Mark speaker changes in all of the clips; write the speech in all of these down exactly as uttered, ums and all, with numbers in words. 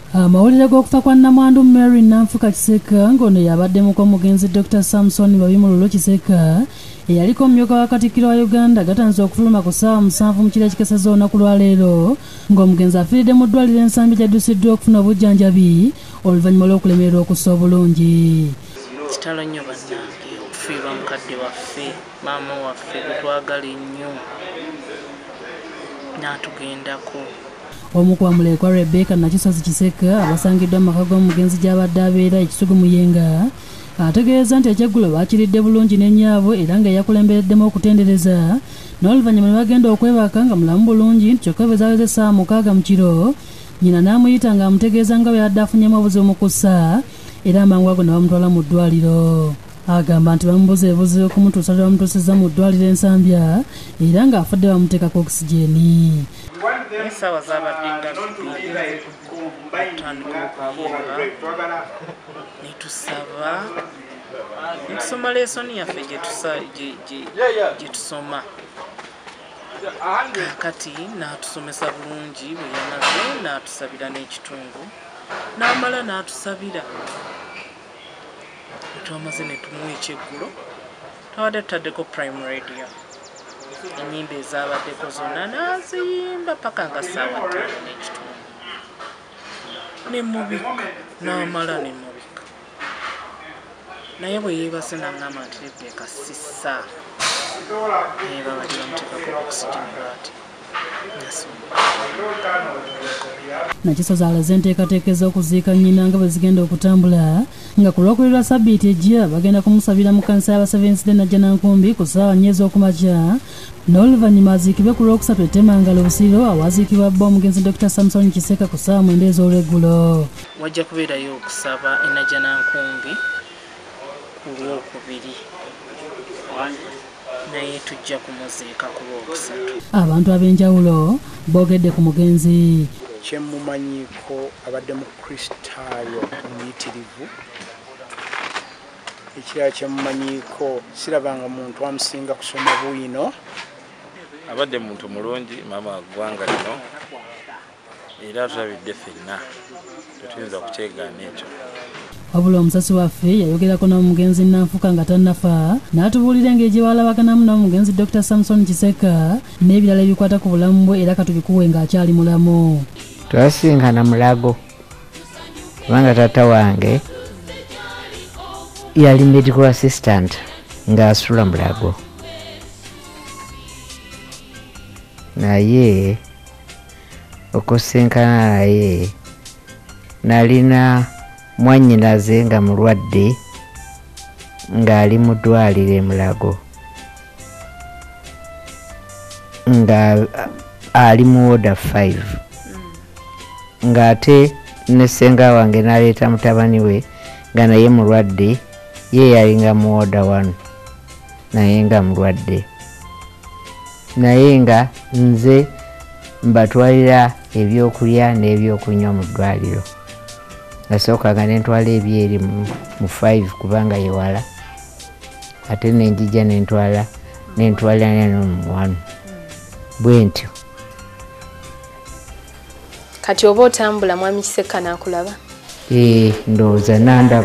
Speaker 1: Amawulire g'okufa kwa Nnamwandu Mary Nanfuka Kiseka ng'ono yabaddemu omugenzi Doctor Samson Babimululu Kiseka eyaliko omumyuka wa Katikkiro wa Uganda gatanze okufuluma ku ssaawa musanvu mu kiro ekikesezza olunaku lwa leero ng'omugenzi afiiridde mu ddwaliro ensambi gy'addusiddwa okufuna obujjanjabi oluvannyuma lw'okulemererwa okussa obulungi.
Speaker 2: Kitalo nnyo bannange okufiirwa mukadde waffe maama waffe gwe twagala ennyo n'atugendako.
Speaker 1: Omu ku bamulekwa Rebecca Nakisozi Kiseka abasangiddwa mu maka g'omugenzi gy'abadde abeera ekisugu Muyenga ategeeza nti ekyeggulo bakiridde bulungi n'ennyaabwe era nga yakulembereddemu okutendereza n'oluvannyuma ne bagenda okwebaka nga mulamu bulungi nti kyokka bwe zaaweza essaawa mukaaga mu kiro nnyina n'amuyita nga amutegeeza nga bwe yadde afunyeemu obuzibu mu kussa era amangu ago ne bamutwala mu ddwaliro. Agamba nti bamubuzeebuze okumutuusa lwe bamutuusizza mu ddwaliro ensambya era ng'afudde bamuteekako okisigeni.
Speaker 2: Essaawa zaabadde nga bbiri okutandika okuyenga ne tusaba ne tusoma leesoni yaffe gye tusoma kakati n'atusomesa bulungi bwe yamaze n'atusabira n'ekitundu n'amala n'atusabira twamaze ne tumuwa ekyeggulo tubadde tutaddeko prime radio ennyimba ezaabaddeko zonna n'aziyimba paka nga ssaawa ttaano n'ekitundu ne mubika n'amala ne mubika naye bwe yeebase n'aŋŋamba nti Rebecca sissa naye babadde bamuteekako obusigini bw'ati
Speaker 1: Nakisozi alaze enteekateeka ez'okuziika nnyina nga bwe zigenda okutambula nga ku lwokubiri lwa ssabbiiti ejja bagenda kumusabira mu kkanisa y'aba Seventh Day Najjanankumbi ku ssaawa nnya ez'okumakya n'oluvannyuma aziikibwe ku lwokusatu ettemangalo Busiro awaziikibwa bba omugenzi Doctor Samson Kiseka ku ssaawa mwenda ez'olweggulo.
Speaker 2: Wajja kubeerayo okusaba e Najjanankumbi ku lwokubiri naye tujja kumuziika ku lwokusatu.
Speaker 1: Abantu ab'enjawulo boogedde ku mugenzi.
Speaker 3: Kyemmumanyiiko abadde mu kristaayo omuyitirivu. Ekirala kyemmumanyiiko sirabanga muntu amusinga kusoma bwino.
Speaker 4: Abadde muntu mulungi maama wa ggwanga lino era tulabidde ffenna tetuyinza kukyegaana ekyo.
Speaker 1: Wabula omusasi waffe yayogerako n'omugenzi Nanfuka nga tannafa n'atubuulira engeri gye baalabaganamu n'omugenzi Doctor Samson Kiseka n'ebirala ebikwata ku bulamu bwe era katubikuwe ng'akyali mulamu.
Speaker 5: Twasinkana Mulago kubanga taata wange yali medical assistant ng'asula Mulago naye okusinkana naye nalina mwannyinaze nga mulwadde ng'ali mu ddwaliro e Mulago nga ali mu order five ng'ate ne ssenga wange n'aleeta mutabani we nga naye mulwadde ye yalinga mu order one naye nga mulwadde naye nga nze mbatwalira ebyokulya n'ebyokunywa mu ddwaliro. Nasookanga ne ntwala ebyeri mu five kubanga yewala ate nenjija nentwala nentwala neno mu one bwe ntyo.
Speaker 6: Kati oba otambula mwami Kiseka n'akulaba?
Speaker 5: Ee, ndowooza nandaba.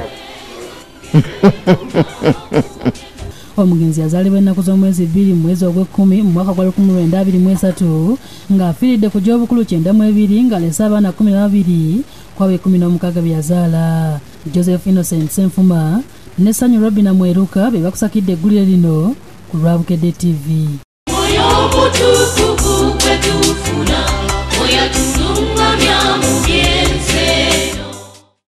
Speaker 1: Omugenzi yazaalibwa ennaku z'omwezi bbiri mu mwezi ogw'ekkumi mu mwaka gwa lukumi lwenda abiri mu esatu ng'afiiridde ku gy'obukulu kyenda mu ebiri ng'alese abaana kkumi na babiri kwabo ekkumi n'omukaaga bye yazaala. Joseph Innocent Senfuma ne Sanyu Robina Mweruka be bakusakidde eggulire lino ku Lwabukedde T V.